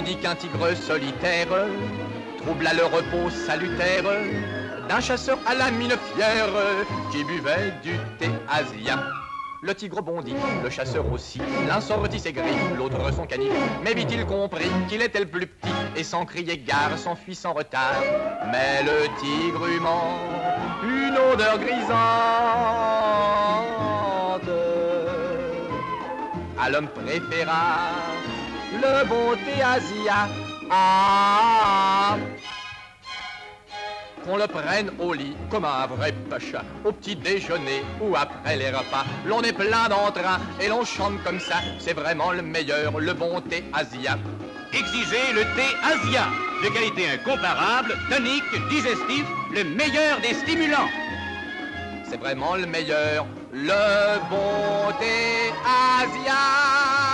dit qu'un tigre solitaire troubla le repos salutaire d'un chasseur à la mine fière qui buvait du thé asien. Le tigre bondit, le chasseur aussi. L'un sortit ses griffes, l'autre son canif. Mais vit-il compris qu'il était le plus petit et sans crier gare s'enfuit sans retard. Mais le tigre humant, une odeur grisante, à l'homme préféra le bon thé Asia. Qu'on le prenne au lit comme un vrai pacha, au petit déjeuner ou après les repas. L'on est plein d'entrain et l'on chante comme ça. C'est vraiment le meilleur, le bon thé Asia. Exigez le thé Asia, de qualité incomparable, tonique, digestif, le meilleur des stimulants. C'est vraiment le meilleur, le bon thé Asia.